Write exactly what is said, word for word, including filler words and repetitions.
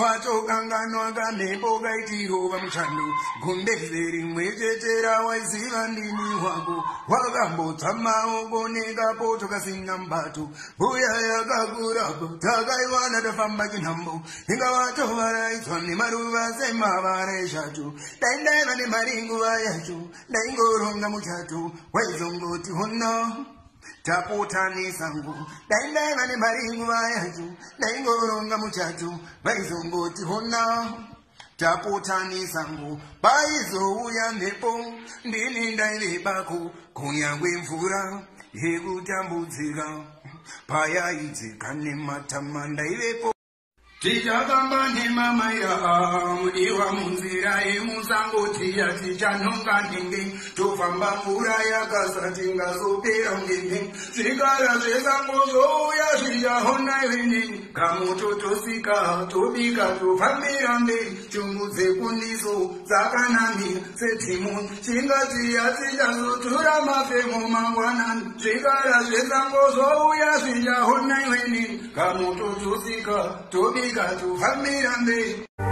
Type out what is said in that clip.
wacho kanganwa kamepo kaitiro pamushando gumbezeri mwechetera waiziva ndini wako wakambotsa maoko nekapoto kasina mbato mbuya yakakurapo takaiwana tafamba chinhambo ingavatovaraitswa nemaruva semavara eshatu daindaiva nemaringuva yacho ndaingoronga muchato waizongoti hono tapotani sangu daindaiva nemaringuva yacho ndaingoronga muchato vaizongoti hona tapotani sangu paizouya mhepo ndini ndaive bako kunyangwe mvura yekutambudzika payaidzika nematama ndaivepo tichakamba nemamaira mudiwa munzira yemusango tiya tichanonga ndenge tofamba mvura yakazati ngazopera ngenge zvikara zvesango zouya zviyahona veneni kamoto tosika tobika tofambira mberi chungu dzekundiso dzakanamira setimu chingatiya tichazotura mafemo mangwanani zvikara zvesango zouya zviyahona veneni kamoto tosika tobika to family and